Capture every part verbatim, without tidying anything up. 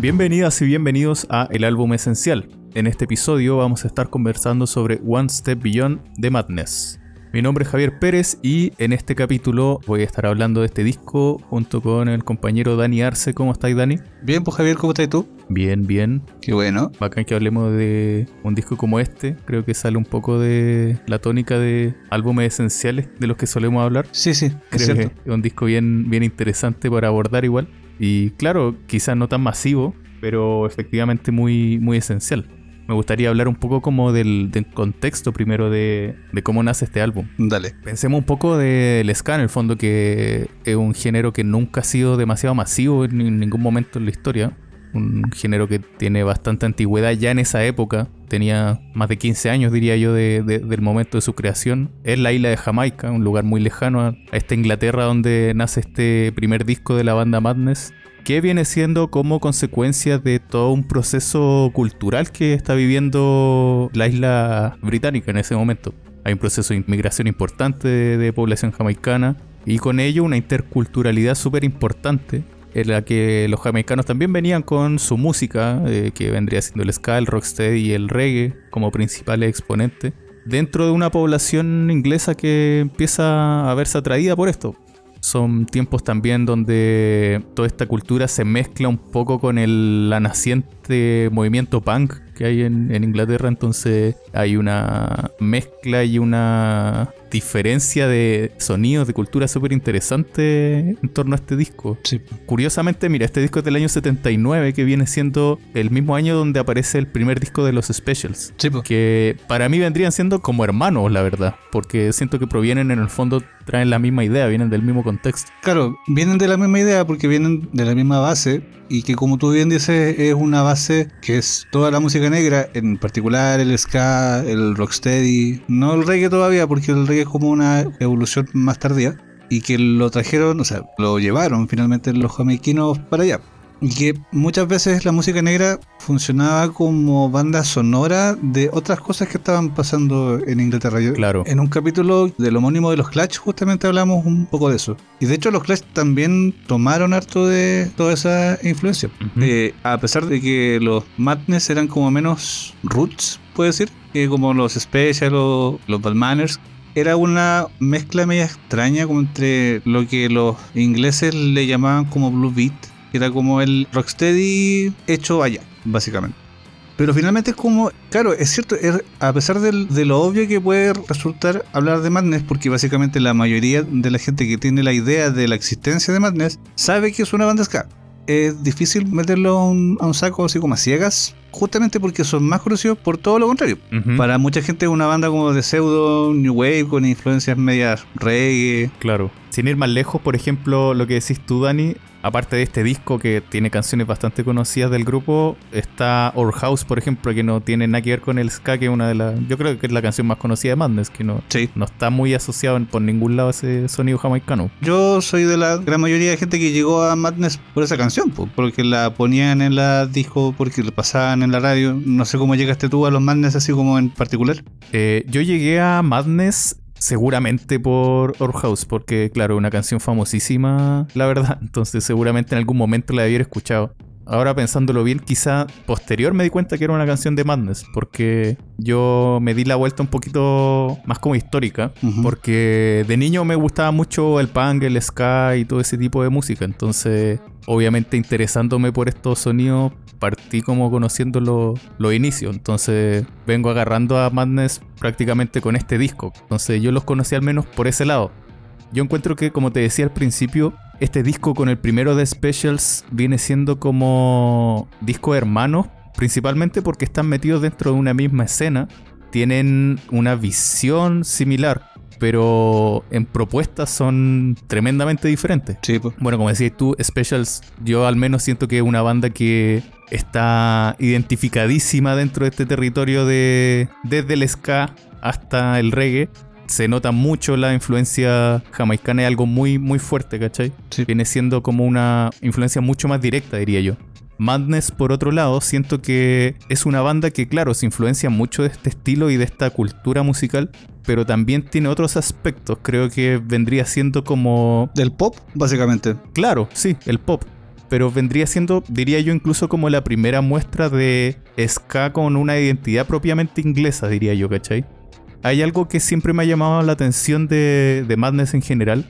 Bienvenidas y bienvenidos a El Álbum Esencial. En este episodio vamos a estar conversando sobre One Step Beyond de Madness. Mi nombre es Javier Pérez y en este capítulo voy a estar hablando de este disco junto con el compañero Dani Arce. ¿Cómo estás, Dani? Bien, pues Javier, ¿cómo estás tú? Bien, bien. Qué bueno. Bacán que hablemos de un disco como este. Creo que sale un poco de la tónica de álbumes esenciales de los que solemos hablar. Sí, sí, Creo es cierto. que es un disco bien, bien interesante para abordar igual. Y claro, quizás no tan masivo, pero efectivamente muy, muy esencial. Me gustaría hablar un poco como del, del contexto primero de, de cómo nace este álbum. Dale. Pensemos un poco del ska en el fondo, que es un género que nunca ha sido demasiado masivo en, en ningún momento en la historia. Un género que tiene bastante antigüedad ya en esa época. Tenía más de quince años, diría yo, de, de, del momento de su creación. Es la isla de Jamaica, un lugar muy lejano a, a esta Inglaterra donde nace este primer disco de la banda Madness, que viene siendo como consecuencia de todo un proceso cultural que está viviendo la isla británica en ese momento. Hay un proceso de inmigración importante de, de población jamaicana y con ello una interculturalidad súper importante en la que los jamaicanos también venían con su música, eh, que vendría siendo el ska, el rocksteady y el reggae como principales exponentes, dentro de una población inglesa que empieza a verse atraída por esto. Son tiempos también donde toda esta cultura se mezcla un poco con el la naciente movimiento punk que hay en, en Inglaterra, entonces hay una mezcla y una diferencia de sonidos, de cultura súper interesante en torno a este disco. Sí. Curiosamente, mira, este disco es del año setenta y nueve, que viene siendo el mismo año donde aparece el primer disco de los Specials, Sí, pues. que para mí vendrían siendo como hermanos, la verdad, porque siento que provienen en el fondo, traen la misma idea, vienen del mismo contexto. Claro, vienen de la misma idea porque vienen de la misma base y que, como tú bien dices, es una base que es toda la música negra, en particular el ska, el rocksteady, no el reggae todavía porque el reggae es como una evolución más tardía, y que lo trajeron, o sea, lo llevaron finalmente los jamaiquinos para allá. Y que muchas veces la música negra funcionaba como banda sonora de otras cosas que estaban pasando en Inglaterra. Yo, Claro. En un capítulo del homónimo de los Clash justamente hablamos un poco de eso. Y de hecho los Clash también tomaron harto de toda esa influencia. Ujú. Eh, a pesar de que los Madness eran como menos roots, puede decir, que como los Special o los Bad Manners. Era una mezcla media extraña como entre lo que los ingleses le llamaban como Blue Beat, que era como el rocksteady hecho allá, básicamente. Pero finalmente es como, claro, es cierto, es, a pesar del, de lo obvio que puede resultar hablar de Madness, porque básicamente la mayoría de la gente que tiene la idea de la existencia de Madness sabe que es una banda ska. Es difícil meterlo a un, a un saco así como a ciegas, justamente porque son más conocidos por todo lo contrario. Ujú. Para mucha gente es una banda como de pseudo new wave con influencias medias reggae. Claro. Sin ir más lejos, por ejemplo, lo que decís tú, Dani, aparte de este disco que tiene canciones bastante conocidas del grupo, está Our House, por ejemplo, que no tiene nada que ver con el ska, que es una de las... Yo creo que es la canción más conocida de Madness, que no, Sí. no está muy asociado en- por ningún lado a ese sonido jamaicano. Yo soy de la gran mayoría de gente que llegó a Madness por esa canción, po, porque la ponían en la disco, porque la pasaban en la radio. No sé cómo llegaste tú a los Madness así como en particular. Eh, yo llegué a Madness seguramente por Our House, porque claro, una canción famosísima, la verdad, entonces seguramente en algún momento la debí haber escuchado. Ahora pensándolo bien, quizá posterior me di cuenta que era una canción de Madness, porque yo me di la vuelta un poquito más como histórica, Ujú. porque de niño me gustaba mucho el punk, el ska y todo ese tipo de música, entonces obviamente interesándome por estos sonidos partí como conociendo lo- los inicios, entonces vengo agarrando a Madness prácticamente con este disco, entonces yo los conocí al menos por ese lado. Yo encuentro que, como te decía al principio, este disco con el primero de Specials viene siendo como disco hermano, principalmente porque están metidos dentro de una misma escena, tienen una visión similar, pero en propuestas son tremendamente diferentes. Sí, pues. Bueno, como decías tú, Specials, yo al menos siento que es una banda que está identificadísima dentro de este territorio de desde el ska hasta el reggae. Se nota mucho la influencia jamaicana, es algo muy, muy fuerte, ¿cachai? Sí. Viene siendo como una influencia mucho más directa, diría yo. Madness, por otro lado, siento que es una banda que, claro, se influencia mucho de este estilo y de esta cultura musical, pero también tiene otros aspectos. Creo que vendría siendo como... Del pop, básicamente. Claro, sí, el pop. pero vendría siendo, diría yo, incluso como la primera muestra de ska con una identidad propiamente inglesa, diría yo, ¿cachai? Hay algo que siempre me ha llamado la atención de, de Madness en general,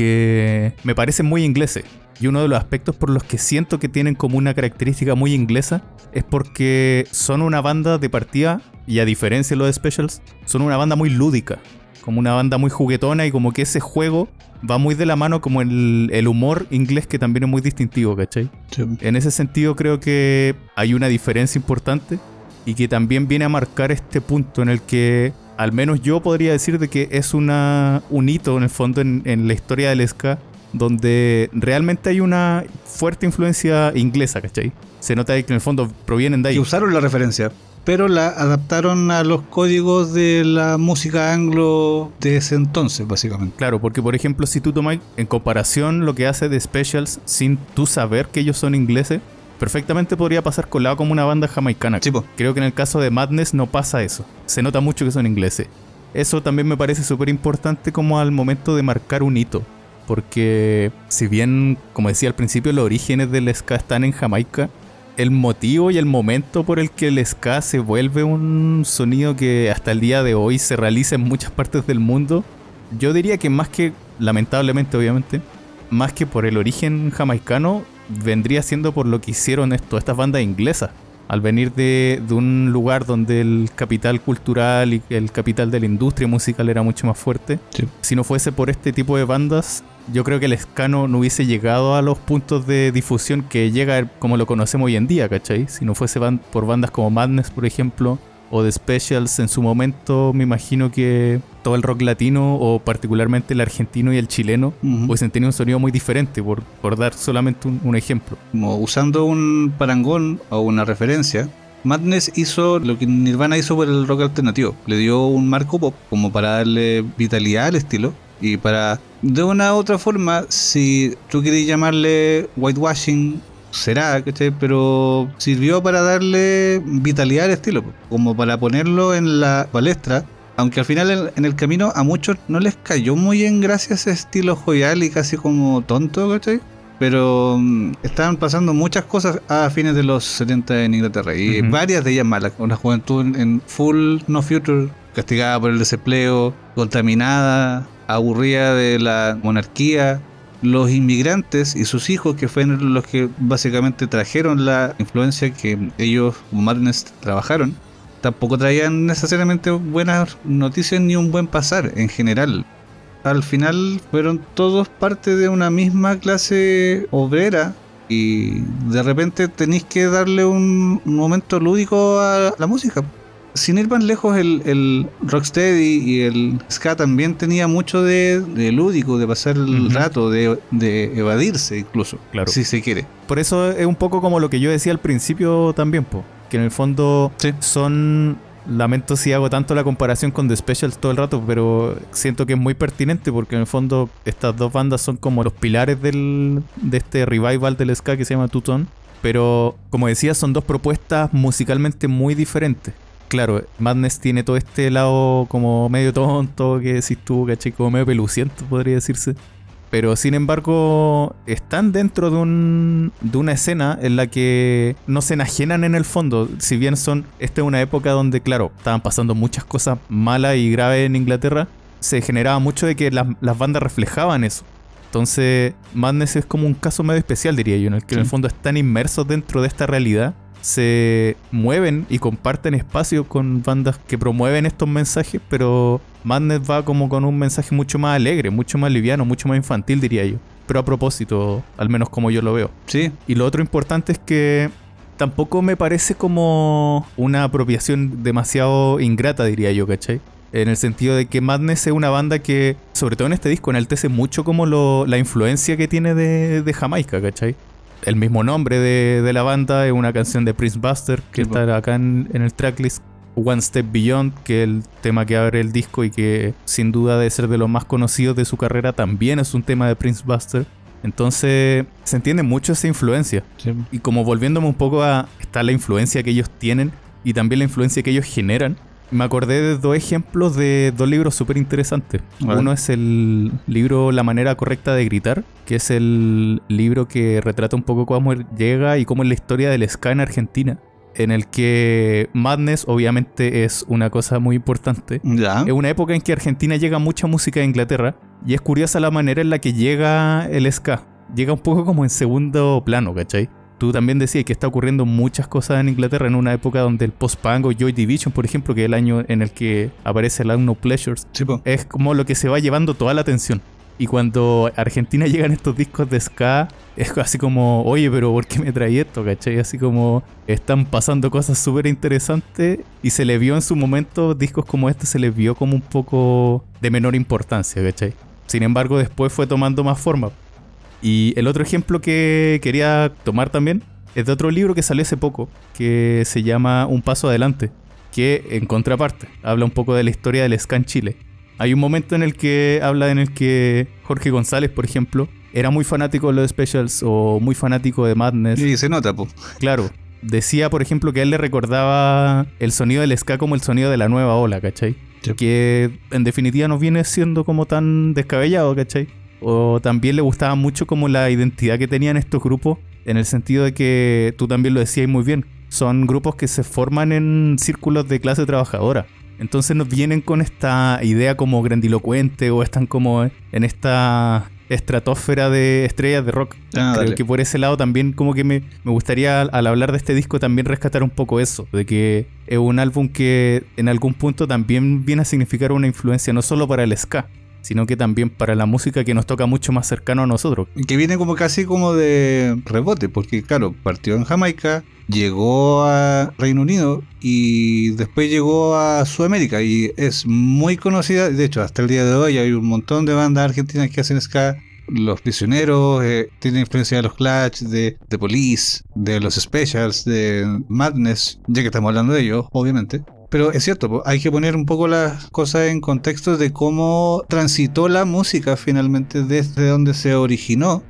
que me parecen muy ingleses. Y uno de los aspectos por los que siento que tienen como una característica muy inglesa es porque son una banda de partida, y a diferencia de los Specials, son una banda muy lúdica, como una banda muy juguetona, y como que ese juego va muy de la mano como el, el humor inglés, que también es muy distintivo, ¿cachai? Sí. En ese sentido creo que hay una diferencia importante y que también viene a marcar este punto en el que al menos yo podría decir de que es una, un hito en el fondo en, en la historia del ska, donde realmente hay una fuerte influencia inglesa, ¿cachai? Se nota que en el fondo provienen de ahí. Y usaron la referencia, pero la adaptaron a los códigos de la música anglo de ese entonces, básicamente. Claro, porque por ejemplo, si tú tomas en comparación lo que hace The Specials sin tú saber que ellos son ingleses, perfectamente podría pasar colado como una banda jamaicana. Sí, creo que en el caso de Madness no pasa eso. Se nota mucho que son ingleses. Eso también me parece súper importante como al momento de marcar un hito. Porque si bien, como decía al principio, los orígenes del ska están en Jamaica, el motivo y el momento por el que el ska se vuelve un sonido que hasta el día de hoy se realiza en muchas partes del mundo, yo diría que más que, lamentablemente obviamente, más que por el origen jamaicano, vendría siendo por lo que hicieron esto, estas bandas inglesas. Al venir de, de un lugar donde el capital cultural y el capital de la industria musical era mucho más fuerte, sí. Si no fuese por este tipo de bandas, yo creo que el ska no, no hubiese llegado a los puntos de difusión que llega como lo conocemos hoy en día, ¿cachai? Si no fuese ban- por bandas como Madness, por ejemplo, o The Specials en su momento, me imagino que todo el rock latino, o particularmente el argentino y el chileno, uh-huh. hubiesen tenido un sonido muy diferente, por, por dar solamente un, un ejemplo. Como usando un parangón o una referencia, Madness hizo lo que Nirvana hizo por el rock alternativo. Le dio un marco pop como para darle vitalidad al estilo. Y para, de una u otra forma, si tú quieres llamarle whitewashing, será, ¿cachai? Pero sirvió para darle vitalidad al estilo, como para ponerlo en la palestra. Aunque al final en, en el camino a muchos no les cayó muy en gracia ese estilo jovial y casi como tonto, ¿cachai? Pero um, estaban pasando muchas cosas a fines de los setenta en Inglaterra, y uh-huh. varias de ellas malas. Una juventud en, en full no future, castigada por el desempleo, contaminada, aburrida de la monarquía. Los inmigrantes y sus hijos, que fueron los que básicamente trajeron la influencia que ellos, como Madness, trabajaron, tampoco traían necesariamente buenas noticias ni un buen pasar en general. Al final fueron todos parte de una misma clase obrera, y de repente tenéis que darle un, un momento lúdico a la música. Sin ir más lejos, el, el rocksteady y el ska también tenía mucho de, de lúdico, de pasar el uh-huh. rato, de, de evadirse incluso, claro. si se quiere. Por eso es un poco como lo que yo decía al principio también, po, que en el fondo sí. son... Lamento si hago tanto la comparación con The Specials todo el rato, pero siento que es muy pertinente, porque en el fondo estas dos bandas son como los pilares del, de este revival del ska que se llama Two Tone. Pero como decía, son dos propuestas musicalmente muy diferentes. Claro, Madness tiene todo este lado como medio tonto, que decís tú, ¿cachai? Como medio peluciento, podría decirse. Pero sin embargo, están dentro de un de una escena en la que no se enajenan en el fondo. Si bien son, esta es una época donde, claro, estaban pasando muchas cosas malas y graves en Inglaterra, se generaba mucho de que las, las bandas reflejaban eso. Entonces, Madness es como un caso medio especial, diría yo, en el que sí. en el fondo están inmersos dentro de esta realidad, se mueven y comparten espacio con bandas que promueven estos mensajes, pero Madness va como con un mensaje mucho más alegre, mucho más liviano, mucho más infantil, diría yo. Pero a propósito, al menos como yo lo veo. Sí. Y lo otro importante es que tampoco me parece como una apropiación demasiado ingrata, diría yo, ¿cachai? En el sentido de que Madness es una banda que, sobre todo en este disco, enaltece mucho como lo, la influencia que tiene de, de Jamaica, ¿cachai? El mismo nombre de, de la banda es una canción de Prince Buster, que sí, está acá en, en el tracklist. One Step Beyond, que es el tema que abre el disco y que sin duda debe ser de los más conocidos de su carrera, también es un tema de Prince Buster. Entonces se entiende mucho esa influencia. Sí. Y como volviéndome un poco a... está la influencia que ellos tienen y también la influencia que ellos generan. Me acordé de dos ejemplos de dos libros súper interesantes. Vale. Uno es el libro La manera correcta de gritar, que es el libro que retrata un poco cómo llega y cómo es la historia del ska en Argentina, en el que Madness obviamente es una cosa muy importante. Ya. Es una época en que a Argentina llega mucha música de Inglaterra y es curiosa la manera en la que llega el ska. Llega un poco como en segundo plano, ¿cachai? Tú también decías que está ocurriendo muchas cosas en Inglaterra en una época donde el post-punk o Joy Division, por ejemplo, que es el año en el que aparece el No Pleasures, Sí, po. es como lo que se va llevando toda la atención. Y cuando a Argentina llegan estos discos de ska, es así como, oye, pero ¿por qué me traí esto? ¿Cachai? Así como están pasando cosas súper interesantes y se le vio en su momento, discos como este se les vio como un poco de menor importancia, ¿cachai? Sin embargo, después fue tomando más forma. Y el otro ejemplo que quería tomar también es de otro libro que salió hace poco, que se llama Un Paso Adelante, que en contraparte habla un poco de la historia del ska en Chile. Hay un momento en el que habla en el que Jorge González, por ejemplo, era muy fanático de los Specials o muy fanático de Madness. Y se nota, po. Claro, decía, por ejemplo, que a él le recordaba el sonido del ska como el sonido de la nueva ola, ¿cachai? Sí. Que en definitiva no viene siendo como tan descabellado, ¿cachai? O también le gustaba mucho como la identidad que tenían estos grupos, en el sentido de que tú también lo decías muy bien, son grupos que se forman en círculos de clase trabajadora. Entonces nos vienen con esta idea como grandilocuente o están como en esta estratosfera de estrellas de rock. Ah, Creo dale. que por ese lado también como que me, me gustaría al hablar de este disco también rescatar un poco eso, de que es un álbum que en algún punto también viene a significar una influencia no solo para el ska, sino que también para la música que nos toca mucho más cercano a nosotros. Que viene como casi como de rebote, porque claro, partió en Jamaica, llegó a Reino Unido y después llegó a Sudamérica y es muy conocida. De hecho, hasta el día de hoy hay un montón de bandas argentinas que hacen ska. Los Prisioneros, eh, tienen influencia de los Clash, de The Police, de los Specials, de Madness, ya que estamos hablando de ellos, obviamente. Pero es cierto, po, hay que poner un poco las cosas en contexto de cómo transitó la música finalmente desde donde se originó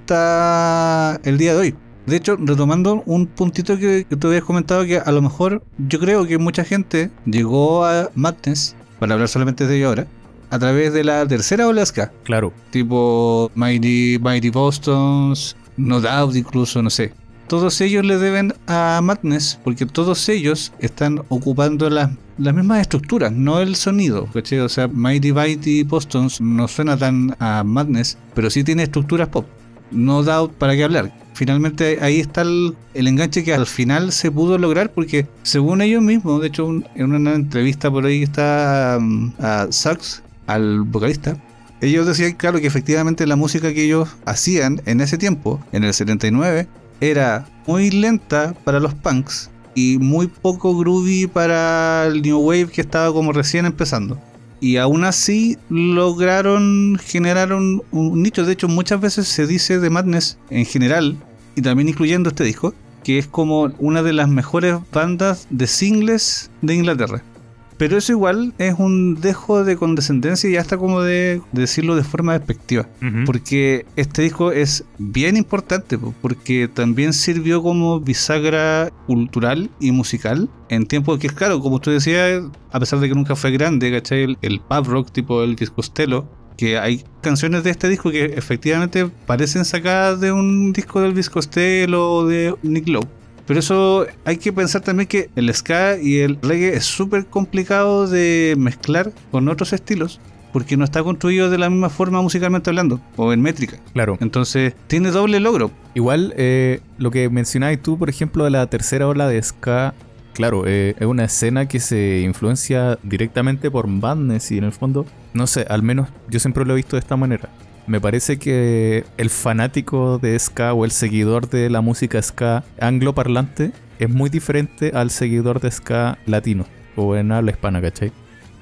hasta el día de hoy. De hecho, retomando un puntito que, que tú habías comentado, que a lo mejor yo creo que mucha gente llegó a Madness, para hablar solamente de ello ahora, a través de la tercera ola ska, Claro, tipo Mighty, Mighty Bostons, No Doubt incluso, no sé. Todos ellos le deben a Madness porque todos ellos están ocupando las, las mismas estructuras, no el sonido, ¿cachai? O sea, Mighty Mighty Bostons no suena tan a Madness, pero sí tiene estructuras pop. No Doubt, ¿para qué hablar? Finalmente ahí está el, el enganche que al final se pudo lograr porque según ellos mismos, de hecho un, en una entrevista por ahí está um, a Sax, al vocalista, ellos decían, claro, que efectivamente la música que ellos hacían en ese tiempo, en el setenta y nueve, era muy lenta para los punks y muy poco groovy para el New Wave que estaba como recién empezando. Y aún así lograron generar un, un nicho. De hecho, muchas veces se dice de Madness en general, y también incluyendo este disco, que es como una de las mejores bandas de singles de Inglaterra. Pero eso igual es un dejo de condescendencia y hasta como de, de decirlo de forma despectiva. uh-huh. Porque este disco es bien importante, po, porque también sirvió como bisagra cultural y musical en tiempos que, claro, como tú decías, a pesar de que nunca fue grande, ¿cachai? El, el pub rock tipo el Disco Costello, que hay canciones de este disco que efectivamente parecen sacadas de un disco del Disco Costello o de Nick Lowe. Pero eso hay que pensar también que el ska y el reggae es súper complicado de mezclar con otros estilos porque no está construido de la misma forma musicalmente hablando o en métrica. Claro. Entonces tiene doble logro. Igual, eh, lo que mencionabas tú, por ejemplo, de la tercera ola de ska, claro, eh, es una escena que se influencia directamente por Madness y en el fondo, no sé, al menos yo siempre lo he visto de esta manera. Me parece que el fanático de ska o el seguidor de la música ska angloparlante es muy diferente al seguidor de ska latino o en habla hispana, ¿cachai?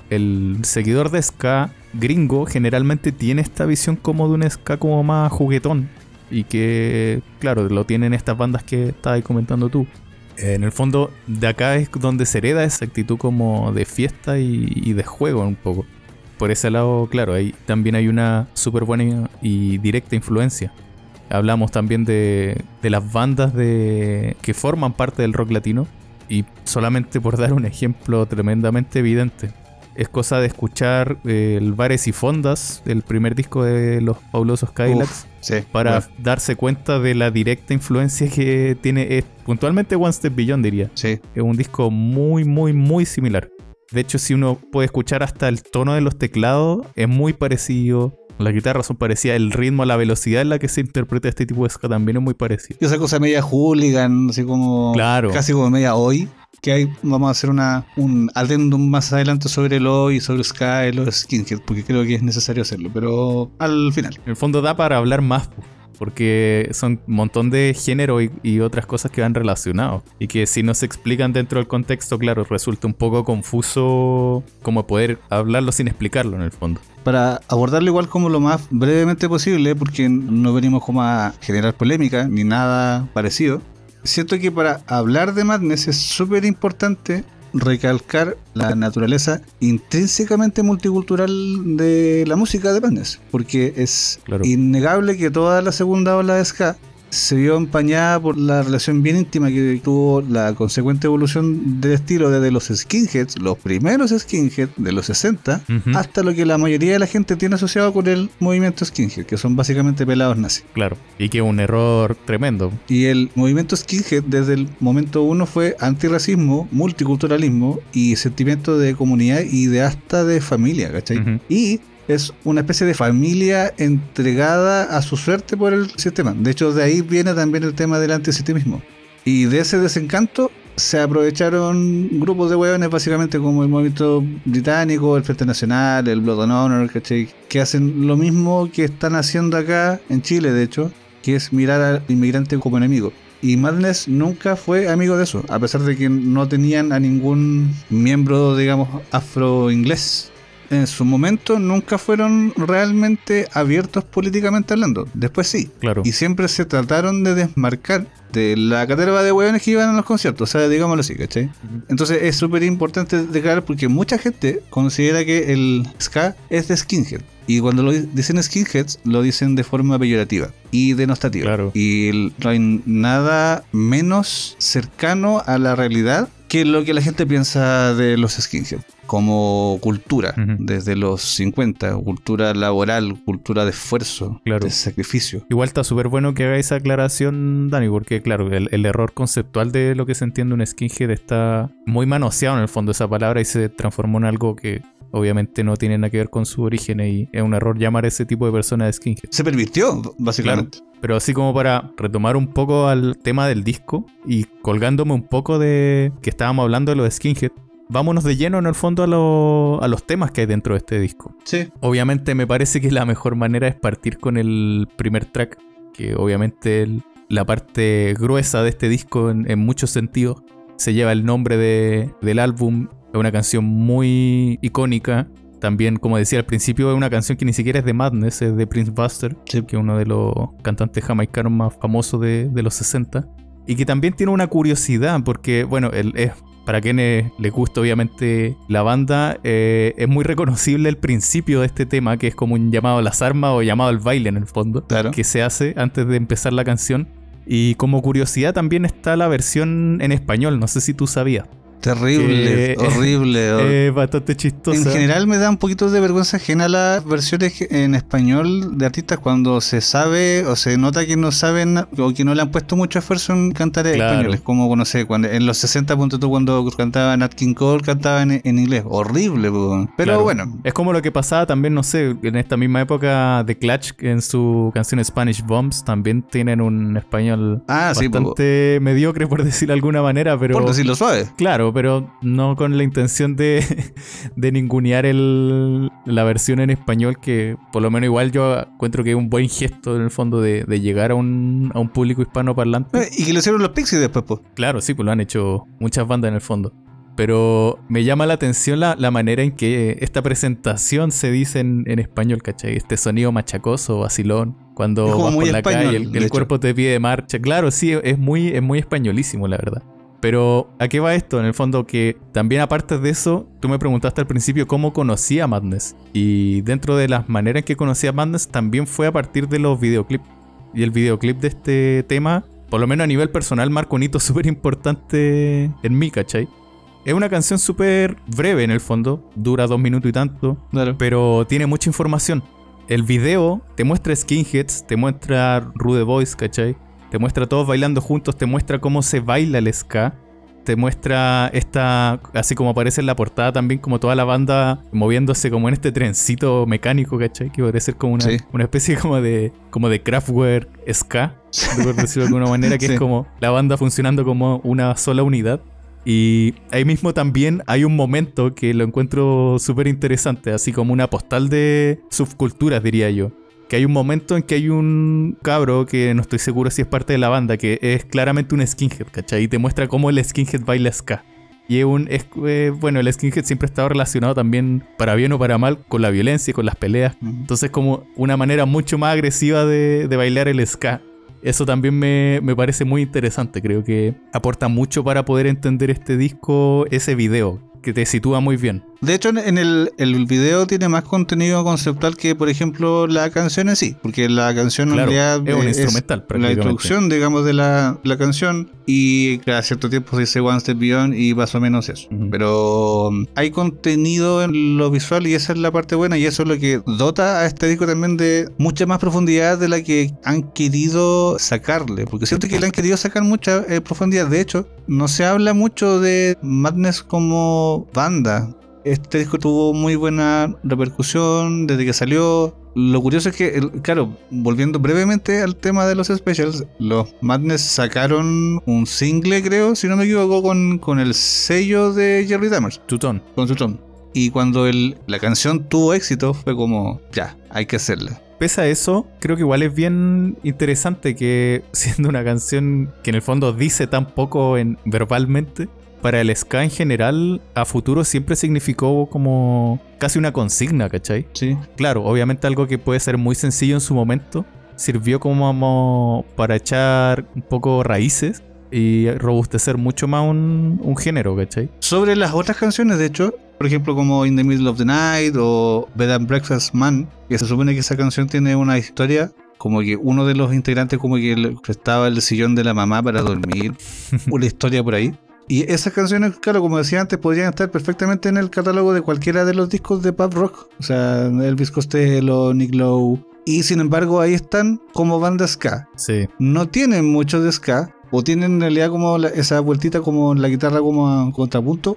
El seguidor de ska gringo generalmente tiene esta visión como de un ska como más juguetón y que, claro, lo tienen estas bandas que estabas comentando tú. En el fondo, de acá es donde se hereda esa actitud como de fiesta y, y de juego un poco. Por ese lado, claro, ahí también hay una súper buena y directa influencia. Hablamos también de, de las bandas de, que forman parte del rock latino. Y solamente por dar un ejemplo tremendamente evidente, es cosa de escuchar eh, el Bares y Fondas, el primer disco de los Fabulosos Cadillacs, sí, para bueno. darse cuenta de la directa influencia que tiene, eh, puntualmente One Step Beyond, diría. Sí. Es un disco muy, muy, muy similar. De hecho, si uno puede escuchar hasta el tono de los teclados, es muy parecido. Las guitarras son parecidas, el ritmo, la velocidad en la que se interpreta este tipo de ska también es muy parecido. Y esa cosa media hooligan, así como... Claro. Casi como media hoy. Que hay, vamos a hacer una un adendum más adelante sobre el hoy, sobre ska y los skinhead, porque creo que es necesario hacerlo, pero al final. En el fondo da para hablar más, porque son un montón de género y, y otras cosas que van relacionados. Y que si no se explican dentro del contexto, claro, resulta un poco confuso como poder hablarlo sin explicarlo en el fondo. Para abordarlo igual como lo más brevemente posible, porque no venimos como a generar polémica ni nada parecido. Siento que para hablar de Madness es súper importante recalcar la naturaleza intrínsecamente multicultural de la música de Madness, porque es Claro. innegable que toda la segunda ola de ska se vio empañada por la relación bien íntima que tuvo la consecuente evolución del estilo desde los skinheads, los primeros skinheads de los sesenta, Uh-huh. hasta lo que la mayoría de la gente tiene asociado con el movimiento skinhead, que son básicamente pelados nazis. Claro. Y que es un error tremendo. Y el movimiento skinhead desde el momento uno fue antirracismo, multiculturalismo y sentimiento de comunidad y de hasta de familia, ¿cachai? Uh-huh. Y es una especie de familia entregada a su suerte por el sistema. De hecho, de ahí viene también el tema del antisemitismo. Y de ese desencanto se aprovecharon grupos de hueones, básicamente como el movimiento británico, el Frente Nacional, el Blood and Honor, ¿cachai? Que hacen lo mismo que están haciendo acá en Chile, de hecho, que es mirar al inmigrante como enemigo. Y Madness nunca fue amigo de eso, a pesar de que no tenían a ningún miembro, digamos, afro-inglés. En su momento nunca fueron realmente abiertos políticamente hablando. Después sí. Claro. Y siempre se trataron de desmarcar de la caterva de hueones que iban a los conciertos. O sea, digámoslo así, ¿cachai? Uh-huh. Entonces es súper importante declarar porque mucha gente considera que el ska es de skinhead. Y cuando lo dicen skinheads, lo dicen de forma peyorativa y denostativa. Claro. Y no hay nada menos cercano a la realidad que lo que la gente piensa de los skinheads como cultura, uh-huh. desde los cincuenta, cultura laboral, cultura de esfuerzo, claro. de sacrificio. Igual está súper bueno que haga esa aclaración, Dani, porque claro, el, el error conceptual de lo que se entiende un skinhead está muy manoseado en el fondo esa palabra y se transformó en algo que obviamente no tiene nada que ver con su origen y es un error llamar a ese tipo de personas skinhead. Se pervirtió, básicamente. Claro. Pero así como para retomar un poco al tema del disco y colgándome un poco de que estábamos hablando de los skinhead, vámonos de lleno en el fondo a, lo, a los temas que hay dentro de este disco. Sí. Obviamente me parece que la mejor manera es partir con el primer track, que obviamente el, la parte gruesa de este disco en, en muchos sentidos se lleva el nombre de, del álbum. Es una canción muy icónica. También, como decía al principio, es una canción que ni siquiera es de Madness, es de Prince Buster, sí. que es uno de los cantantes jamaicanos más famosos de, de los sesenta. Y que también tiene una curiosidad, porque, bueno, él es, para quienes les gusta obviamente la banda, eh, es muy reconocible el principio de este tema, que es como un llamado a las armas o llamado al baile en el fondo, claro. que se hace antes de empezar la canción. Y como curiosidad también está la versión en español, no sé si tú sabías. Terrible, horrible. Es eh, bastante chistosa. En general me da un poquito de vergüenza ajena las versiones en español de artistas cuando se sabe o se nota que no saben o que no le han puesto mucho esfuerzo en cantar en claro. español. Es como, no sé, cuando, en los sesenta, punto tú, cuando cantaba Nat King Cole, cantaba en, en inglés. Horrible, pues. Pero claro. bueno. Es como lo que pasaba también, no sé, en esta misma época de Clutch, en su canción Spanish Bombs, también tienen un español ah, bastante sí, mediocre, por decirlo de alguna manera, pero... Por decirlo suave. Claro, pero no con la intención de, de ningunear el, la versión en español, que por lo menos igual yo encuentro que es un buen gesto en el fondo de, de llegar a un, a un público hispanoparlante. Eh, y que lo hicieron los Pixies después, pues. Claro, sí, pues lo han hecho muchas bandas en el fondo. Pero me llama la atención la, la manera en que esta presentación se dice en, en español, ¿cachai? Este sonido machacoso, vacilón, cuando vas por la español, calle, el, el cuerpo te pide marcha. Claro, sí, es muy, es muy españolísimo, la verdad. Pero, ¿a qué va esto? En el fondo que también aparte de eso, tú me preguntaste al principio cómo conocía a Madness. Y dentro de las maneras en que conocía a Madness también fue a partir de los videoclips. Y el videoclip de este tema por lo menos a nivel personal, marca un hito súper importante en mí, ¿cachai? Es una canción súper breve en el fondo, dura dos minutos y tanto, Claro. pero tiene mucha información. El video te muestra skinheads, te muestra Rude Boys, ¿cachai? Te muestra a todos bailando juntos, te muestra cómo se baila el ska. Te muestra esta, así como aparece en la portada también, como toda la banda moviéndose como en este trencito mecánico, ¿cachai? Que podría ser como una, Sí. una especie como de como de Kraftwerk ska, por decirlo de alguna manera, que Sí. es como la banda funcionando como una sola unidad. Y ahí mismo también hay un momento que lo encuentro súper interesante, así como una postal de subculturas, diría yo. Que hay un momento en que hay un cabro que no estoy seguro si es parte de la banda, que es claramente un skinhead, ¿cachai? Y te muestra cómo el skinhead baila ska. Y es un... Es, eh, bueno, el skinhead siempre ha estado relacionado también, para bien o para mal, con la violencia y con las peleas. Entonces como una manera mucho más agresiva de, de bailar el ska. Eso también me, me parece muy interesante. Creo que aporta mucho para poder entender este disco, ese video, que te sitúa muy bien. De hecho, en el, el video tiene más contenido conceptual que, por ejemplo, la canción en sí. Porque la canción Claro, en realidad es un eh, instrumental la prácticamente. introducción, digamos, de la, la canción. Y cada cierto tiempo se dice One Step Beyond y más o menos eso. Ujú. Pero um, hay contenido en lo visual y esa es la parte buena. Y eso es lo que dota a este disco también de mucha más profundidad de la que han querido sacarle. Porque siento que le han querido sacar mucha eh, profundidad. De hecho, no se habla mucho de Madness como banda. Este disco tuvo muy buena repercusión desde que salió. Lo curioso es que, el- claro, volviendo brevemente al tema de los specials, los Madness sacaron un single, creo, si no me equivoco, con, con el sello de Jerry Dammers, Tutón. con su ton. Y cuando el, la canción tuvo éxito, fue como, ya, hay que hacerla. Pese a eso, creo que igual es bien interesante que, siendo una canción que en el fondo dice tan poco en, verbalmente, para el ska en general, a futuro siempre significó como casi una consigna, ¿cachai? Sí. Claro, obviamente algo que puede ser muy sencillo en su momento, sirvió como para echar un poco raíces y robustecer mucho más un, un género, ¿cachai? Sobre las otras canciones, de hecho, por ejemplo, como In the Middle of the Night o Bed and Breakfast Man, que se supone que esa canción tiene una historia, como que uno de los integrantes como que le prestaba el sillón de la mamá para dormir, una historia por ahí. Y esas canciones, claro, como decía antes, podrían estar perfectamente en el catálogo de cualquiera de los discos de pop rock. O sea, Elvis Costello, Nick Lowe. Y sin embargo, ahí están como banda ska. Sí. No tienen mucho de ska, o tienen en realidad como la- esa vueltita como en la guitarra como a contrapunto.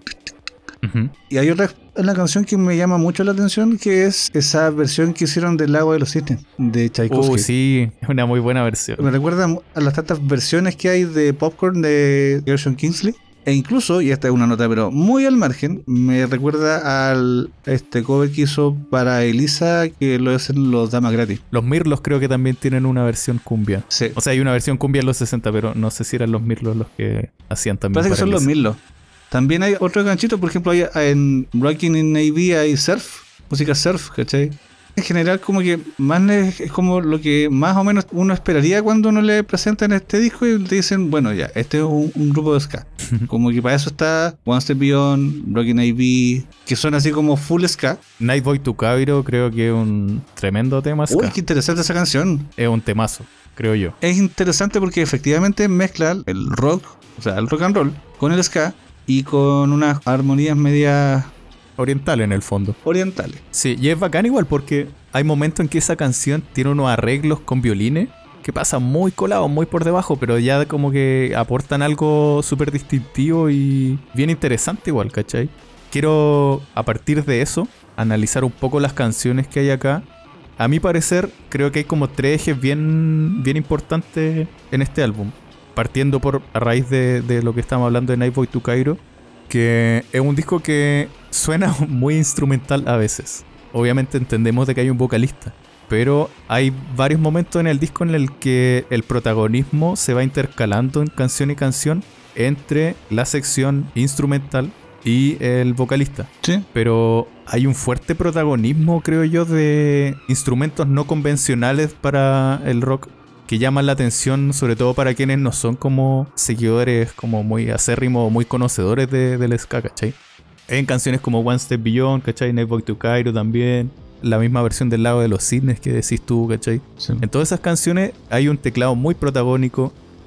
Ujú. Y hay otra una canción que me llama mucho la atención, que es esa versión que hicieron del Lago de los Cisnes, de Tchaikovsky. Uh, sí, es una muy buena versión. Me recuerda a las tantas versiones que hay de Popcorn de Gershon Kingsley. E incluso, y esta es una nota pero muy al margen, me recuerda al este cover que hizo para Elisa, que lo hacen los Damas Gratis. Los Mirlos creo que también tienen una versión cumbia. Sí. O sea, hay una versión cumbia en los sesenta, pero no sé si eran los Mirlos los que hacían también. Parece que para son los Elisa. Mirlos. También hay otros ganchitos, por ejemplo, hay en Rocking in Navy hay surf, música surf, ¿cachai? En general, como que Madness es como lo que más o menos uno esperaría cuando uno le presentan este disco y te dicen, bueno, ya, este es un, un grupo de ska. Como que para eso está One Step Beyond, Rocking Navy, que son así como full ska. Nightboy to Cairo creo que es un tremendo tema ska. Uy, qué interesante esa canción. Es un temazo, creo yo. Es interesante porque efectivamente mezcla el rock, o sea, el rock and roll, con el ska y con unas armonías medias Oriental en el fondo. orientales. Sí, y es bacán igual porque hay momentos en que esa canción tiene unos arreglos con violines que pasan muy colados, muy por debajo, pero ya como que aportan algo súper distintivo y bien interesante igual, ¿cachai? Quiero, a partir de eso, analizar un poco las canciones que hay acá. A mi parecer, creo que hay como tres ejes bien, bien importantes en este álbum. Partiendo por a raíz de, de lo que estamos hablando de Nightboy to Cairo, que es un disco que suena muy instrumental a veces. Obviamente entendemos de que hay un vocalista, pero hay varios momentos en el disco en el que el protagonismo se va intercalando en canción y canción entre la sección instrumental y el vocalista. Sí. Pero hay un fuerte protagonismo, creo yo, de instrumentos no convencionales para el rock que llaman la atención, sobre todo para quienes no son como seguidores como muy acérrimos o muy conocedores de, del ska, ¿cachai? En canciones como One Step Beyond, ¿cachai? Nightboy to Cairo también. La misma versión del Lago de los Cisnes que decís tú, ¿cachai? Sí. En todas esas canciones hay un teclado muy protagónico.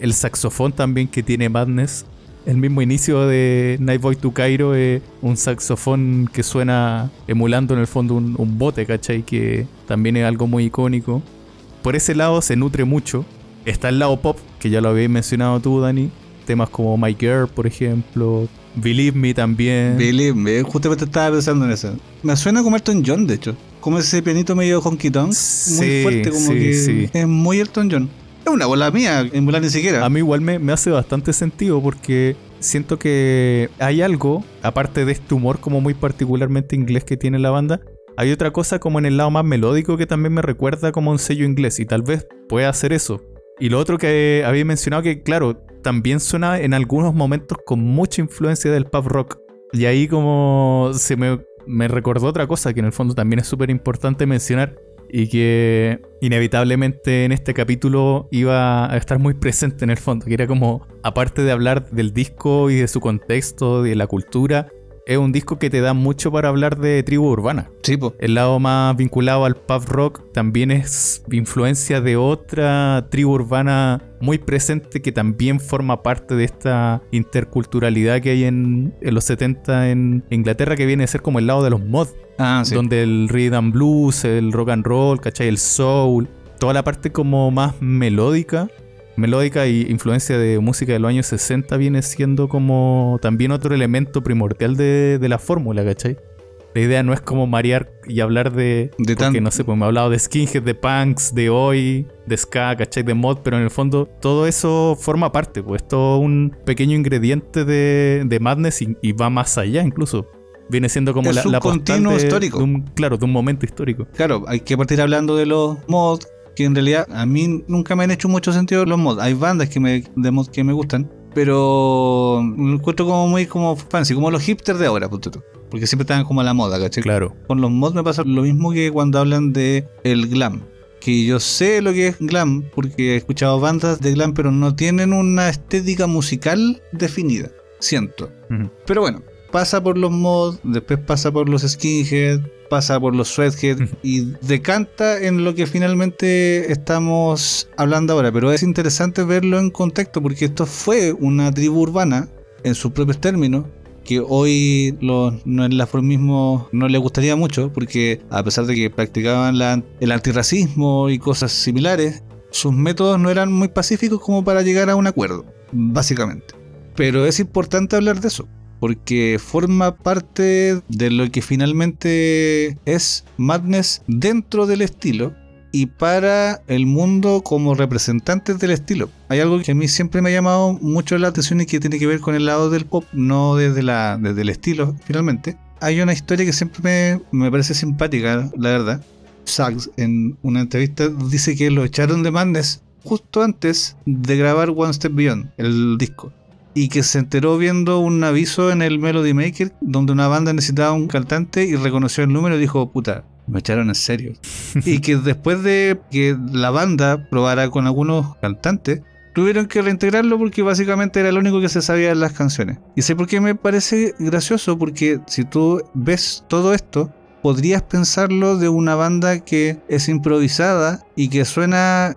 el saxofón también que tiene Madness. El mismo inicio de Nightboy to Cairo es un saxofón que suena emulando en el fondo un, un bote, ¿cachai? Que también es algo muy icónico. Por ese lado se nutre mucho. Está el lado pop, que ya lo habéis mencionado tú, Dani. Temas como My Girl, por ejemplo. Believe Me también. Believe Me, justamente estaba pensando en eso. Me suena como Elton John, de hecho. Como ese pianito medio honky tonk. Sí, muy fuerte, como sí, que sí. es muy Elton John. Es una bola mía, en volar ni siquiera. A mí igual me, me hace bastante sentido porque siento que hay algo, aparte de este humor como muy particularmente inglés que tiene la banda, hay otra cosa como en el lado más melódico que también me recuerda como un sello inglés y tal vez pueda hacer eso. Y lo otro que había mencionado que, claro, también suena en algunos momentos con mucha influencia del pop rock. Y ahí como se me, me recordó otra cosa que en el fondo también es súper importante mencionar y que inevitablemente en este capítulo iba a estar muy presente en el fondo, que era como, aparte de hablar del disco y de su contexto, de la cultura, es un disco que te da mucho para hablar de tribu urbana. Sí, po. El lado más vinculado al pop rock también es influencia de otra tribu urbana muy presente que también forma parte de esta interculturalidad que hay en, en los setenta en Inglaterra, que viene a ser como el lado de los mod. Ah, sí. Donde el rhythm and blues, el rock and roll, ¿cachai? El soul, toda la parte como más melódica, melódica y influencia de música de los años sesenta viene siendo como también otro elemento primordial de, de la fórmula, ¿cachai? La idea no es como marear y hablar de... De porque tan- no sé, pues me he hablado de skinhead, de punks, de hoy, de ska, ¿cachai? De mod, pero en el fondo todo eso forma parte, pues todo un pequeño ingrediente de, de Madness y, y va más allá incluso. Viene siendo como Es la, un la postal continuo de, histórico. de un, claro, de un momento histórico. Claro, hay que partir hablando de los mods, que en realidad a mí nunca me han hecho mucho sentido los mods. Hay bandas que me, de mods que me gustan, pero lo encuentro como muy como fancy, como los hipsters de ahora, punto tú. Porque siempre están como a la moda, ¿cachai? Claro. Con los mods me pasa lo mismo que cuando hablan de el glam. Que yo sé lo que es glam, porque he escuchado bandas de glam, pero no tienen una estética musical definida, siento. Ujú. Pero bueno, pasa por los mods, después pasa por los skinhead, pasa por los sweathead y decanta en lo que finalmente estamos hablando ahora. Pero es interesante verlo en contexto porque esto fue una tribu urbana en sus propios términos que hoy los neoformismos no les gustaría mucho porque a pesar de que practicaban la, el antirracismo y cosas similares, sus métodos no eran muy pacíficos como para llegar a un acuerdo, básicamente. Pero es importante hablar de eso porque forma parte de lo que finalmente es Madness dentro del estilo y para el mundo como representantes del estilo. Hay algo que a mí siempre me ha llamado mucho la atención y que tiene que ver con el lado del pop, no desde, la, desde el estilo finalmente. Hay una historia que siempre me, me parece simpática, la verdad. Suggs en una entrevista dice que lo echaron de Madness justo antes de grabar One Step Beyond, el disco. Y que se enteró viendo un aviso en el Melody Maker donde una banda necesitaba un cantante y reconoció el número y dijo, puta, me echaron en serio. Y que después de que la banda probara con algunos cantantes, tuvieron que reintegrarlo porque básicamente era el único que se sabía de las canciones. Y sé por qué me parece gracioso, porque si tú ves todo esto, podrías pensarlo de una banda que es improvisada y que suena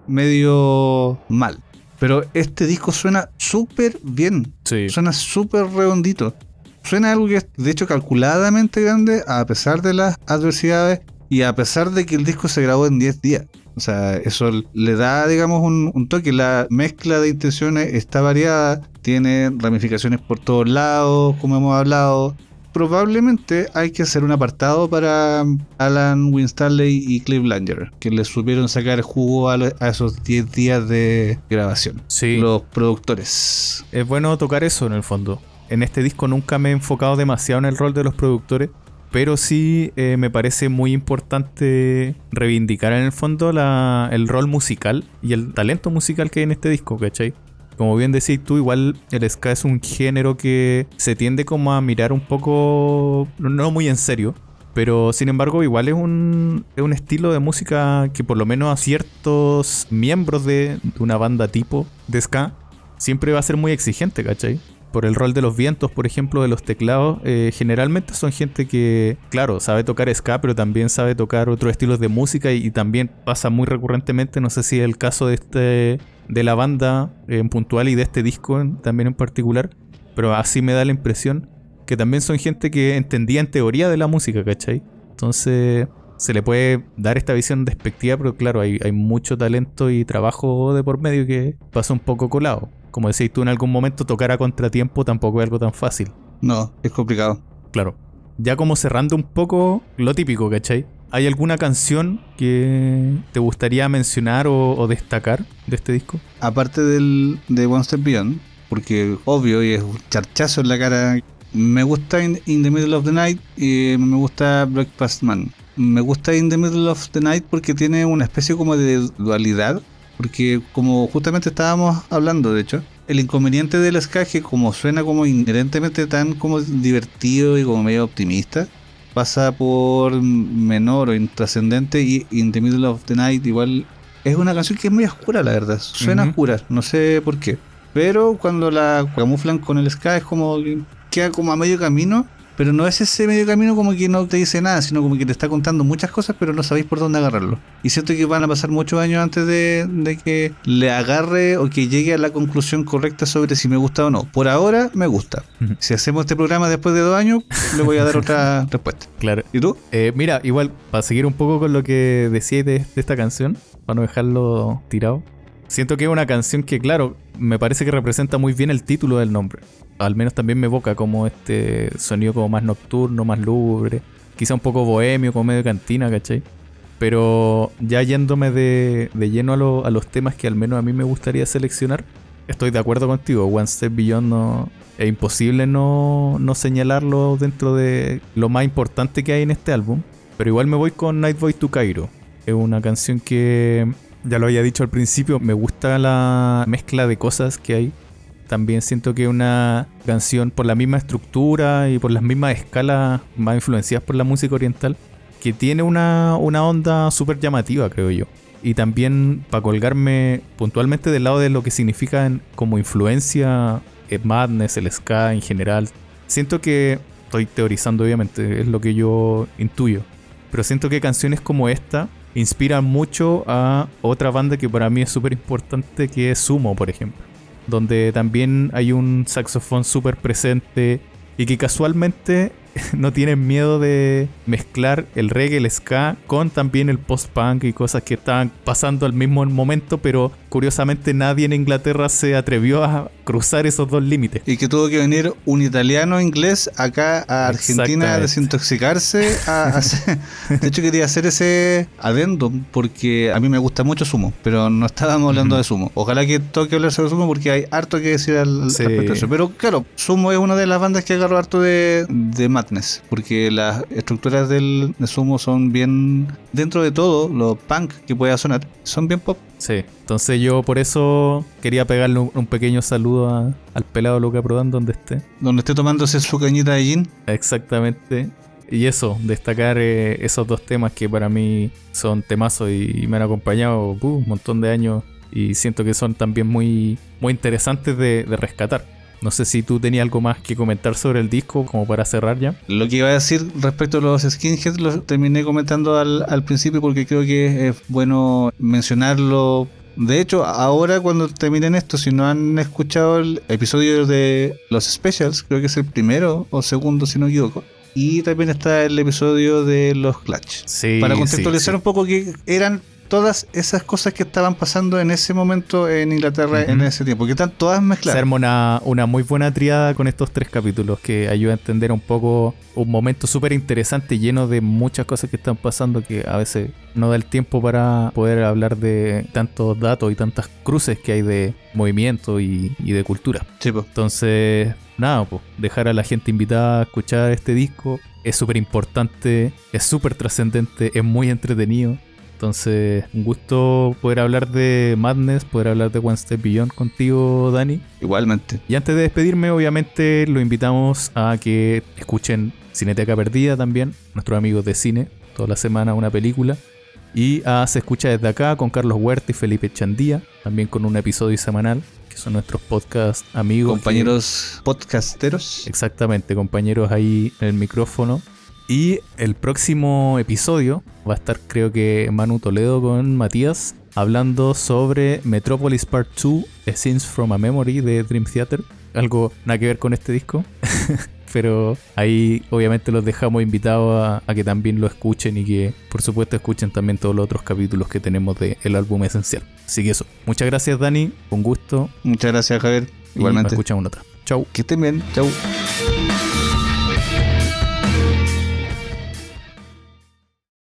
medio mal. Pero este disco suena súper bien. Sí. Suena súper redondito. Suena algo que es de hecho calculadamente grande a pesar de las adversidades y a pesar de que el disco se grabó en diez días. O sea, eso le da, digamos, un, un toque. La mezcla de intenciones está variada, tiene ramificaciones por todos lados, como hemos hablado. Probablemente hay que hacer un apartado para Alan Winstanley y Cliff Langer, que le supieron sacar jugo a, a esos diez días de grabación. Sí. Los productores. Es bueno tocar eso en el fondo. En este disco nunca me he enfocado demasiado en el rol de los productores, pero sí eh, me parece muy importante reivindicar en el fondo la, el rol musical y el talento musical que hay en este disco, ¿cachai? Como bien decís tú, igual el ska es un género que se tiende como a mirar un poco, no muy en serio, pero sin embargo igual es un, es un estilo de música que por lo menos a ciertos miembros de, de una banda tipo de ska siempre va a ser muy exigente, ¿cachai? Por el rol de los vientos, por ejemplo, de los teclados, eh, generalmente son gente que, claro, sabe tocar ska, pero también sabe tocar otros estilos de música y, y también pasa muy recurrentemente, no sé si es el caso de este de la banda en puntual y de este disco en, también en particular, pero así me da la impresión que también son gente que entendía en teoría de la música, ¿cachai? Entonces se le puede dar esta visión despectiva, pero claro, hay, hay mucho talento y trabajo de por medio que pasa un poco colado. Como decís tú, en algún momento tocar a contratiempo tampoco es algo tan fácil. No, es complicado. Claro. Ya como cerrando un poco lo típico, ¿cachai? ¿Hay alguna canción que te gustaría mencionar o, o destacar de este disco? Aparte del de One Step Beyond, porque obvio y es un charchazo en la cara, me gusta In, In the Middle of the Night y me gusta Breakfast Man. Me gusta In the Middle of the Night porque tiene una especie como de dualidad, porque como justamente estábamos hablando, de hecho, el inconveniente del ska es que como suena como inherentemente tan como divertido y como medio optimista, pasa por menor o intrascendente, y In the Middle of the Night igual es una canción que es muy oscura, la verdad, suena uh-huh. oscura, no sé por qué, pero cuando la camuflan con el ska es como queda como a medio camino, pero no es ese medio camino como que no te dice nada, sino como que te está contando muchas cosas, pero no sabéis por dónde agarrarlo. Y siento que van a pasar muchos años antes de, de que le agarre o que llegue a la conclusión correcta sobre si me gusta o no. Por ahora, me gusta. Uh-huh. Si hacemos este programa después de dos años, le voy a dar otra respuesta. Claro. ¿Y tú? Eh, mira, igual, para seguir un poco con lo que decías de, de esta canción, para no dejarlo tirado, siento que es una canción que, claro, me parece que representa muy bien el título del nombre. Al menos también me evoca como este sonido como más nocturno, más lúgubre, quizá un poco bohemio, como medio cantina, ¿cachai? Pero ya yéndome de, de lleno a, lo, a los temas que al menos a mí me gustaría seleccionar, estoy de acuerdo contigo. One Step Beyond no, es imposible no, no señalarlo dentro de lo más importante que hay en este álbum. Pero igual me voy con Nightboy to Cairo. Es una canción que, ya lo había dicho al principio, me gusta la mezcla de cosas que hay. También siento que es una canción por la misma estructura y por las mismas escalas más influenciadas por la música oriental, que tiene una, una onda súper llamativa, creo yo. Y también para colgarme puntualmente del lado de lo que significan como influencia el Madness, el ska en general. Siento que, estoy teorizando obviamente, es lo que yo intuyo, pero siento que canciones como esta inspiran mucho a otra banda que para mí es súper importante, que es Sumo, por ejemplo, donde también hay un saxofón súper presente y que casualmente no tienen miedo de mezclar el reggae, el ska, con también el post-punk y cosas que estaban pasando al mismo momento, pero curiosamente nadie en Inglaterra se atrevió a cruzar esos dos límites. Y que tuvo que venir un italiano inglés acá a Argentina a desintoxicarse. A hacer... De hecho quería hacer ese adendum porque a mí me gusta mucho Sumo, pero no estábamos hablando uh-huh. de Sumo. Ojalá que toque hablar sobre Sumo porque hay harto que decir al sí. respecto de eso. Pero claro, Sumo es una de las bandas que agarró harto de, de Madness, porque las estructuras del, de Sumo son bien, dentro de todo, lo punk que pueda sonar, son bien pop. Sí, entonces yo por eso quería pegarle un, un pequeño saludo a, al pelado Luca Prodan donde esté. Donde esté tomándose su cañita de gin. Exactamente. Y eso, destacar eh, esos dos temas que para mí son temazos y, y me han acompañado uh, un montón de años y siento que son también muy, muy interesantes de, de rescatar. No sé si tú tenías algo más que comentar sobre el disco como para cerrar ya. Lo que iba a decir respecto a los skinheads lo terminé comentando al, al principio porque creo que es bueno mencionarlo. De hecho, ahora cuando terminen esto, si no han escuchado el episodio de los specials, creo que es el primero o segundo si no me equivoco, y también está el episodio de los Clutch. Sí, para contextualizar sí, sí. un poco que eran todas esas cosas que estaban pasando en ese momento en Inglaterra uh-huh. en ese tiempo, que están todas mezcladas. Se arma una, una muy buena triada con estos tres capítulos que ayuda a entender un poco un momento súper interesante lleno de muchas cosas que están pasando que a veces no da el tiempo para poder hablar de tantos datos y tantas cruces que hay de movimiento y, y de cultura. Sí, pues. Entonces, nada, pues dejar a la gente invitada a escuchar este disco es súper importante, es súper trascendente, es muy entretenido. Entonces, un gusto poder hablar de Madness, poder hablar de One Step Beyond contigo, Dani. Igualmente. Y antes de despedirme, obviamente, lo invitamos a que escuchen Cineteca Perdida también, nuestros amigos de cine, toda la semana una película. Y a Se Escucha Desde Acá con Carlos Huerta y Felipe Chandía, también con un episodio semanal, que son nuestros podcast amigos. Compañeros que... podcasteros. Exactamente, compañeros ahí en el micrófono. Y el próximo episodio va a estar, creo que Manu Toledo con Matías, hablando sobre Metropolis Part dos, A Scenes from a Memory de Dream Theater. Algo nada que ver con este disco. Pero ahí obviamente los dejamos invitados a, a que también lo escuchen y que por supuesto escuchen también todos los otros capítulos que tenemos del álbum Esencial. Así que eso. Muchas gracias, Dani. Un gusto. Muchas gracias, Javier. Igualmente. Y nos escuchamos en otra. Chau. Que estén bien. Chau.